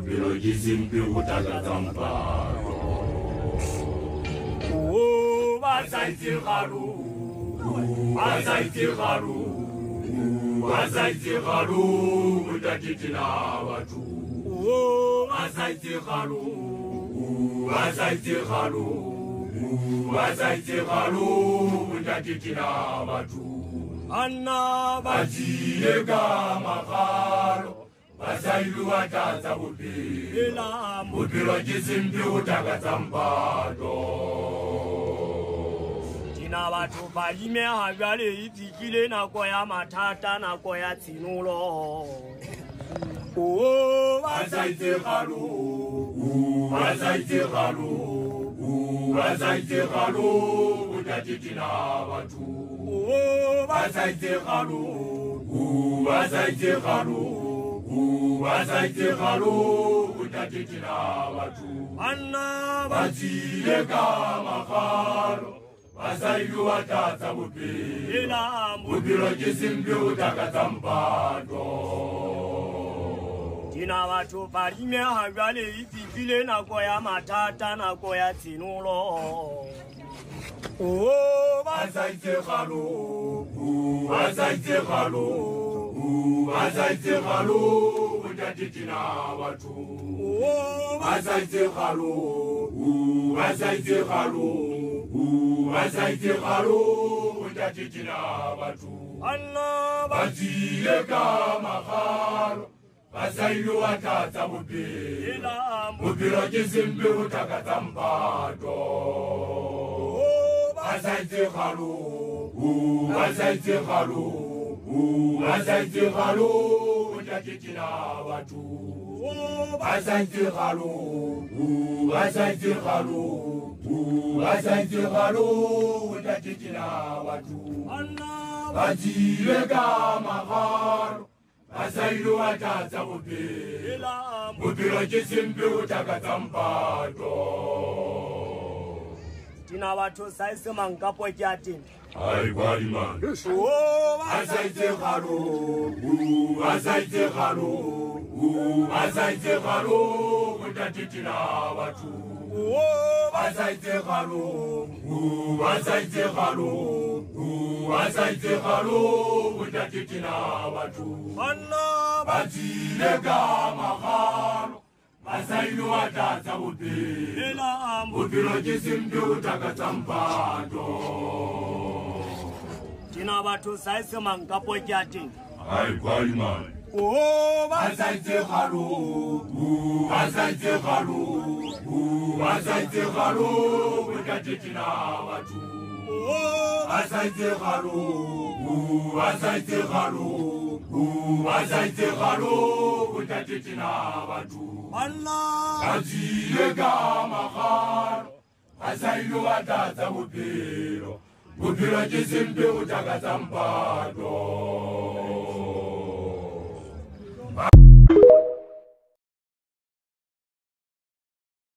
Bophelo ke sempe go takatsa mpalo. Basaitshegalo motatetena batho. Basaitshegalo motatetena batho. Anna ba tsile ka magalo ba sa ilwa tsa bophelo ke sempe go takatsa mpato. Tina batho ba imeha jwale e tsikile nako ya mathata, nako ya tsinolo. Basaitshegalo motatetena batho. Basaitshegalo motatetena batho. Anna ba tsile ka magalo ba sa ilwa tsa bophelo ke sempe go takatsa mpato. Tina batho ba imeha jwale e tsikile nako ya mathata, nako ya tsinolo. Basaitshegalo motatetena batho. Basaitshegalo motatetena batho. Anna ba tsile ka magalo ba sa ilwa tsa bophelo ke sempe go takatsa mpato. Basaitshegalo motatetena batho. Basaitshegalo motatetena batho. Anna ba tsile ka magalo ba sa ilwa tsa bophelo ke sempe go takatsa mpato. Tina batho sa ise mankapo ke a teng. Ai kwadi man. Basaitshegalo motatetena batho. Basaitshegalo motatetena batho. Anna ba tsile ka magalo ba sa ilwa tsa bophelo ke sempe go takatsa mpato. Tina batho sa ise mankapo ke a teng. Ai kwadi man. Basaitshegalo motatetena batho. Basaitshegalo motatetena batho. Anna ba tsile ka magalo ba sa ilwa tsa bophelo ke sempe go takatsa mpato.